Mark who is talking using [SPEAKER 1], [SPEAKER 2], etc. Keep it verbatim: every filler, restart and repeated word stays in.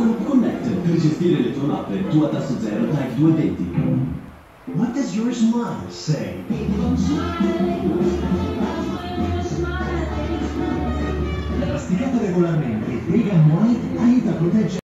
[SPEAKER 1] Group Connect per gestire le tue mappe, tua tasto zero Type duecentoventi.
[SPEAKER 2] What does your smile say? Masticata regolarmente, Vegan White aiuta a proteggere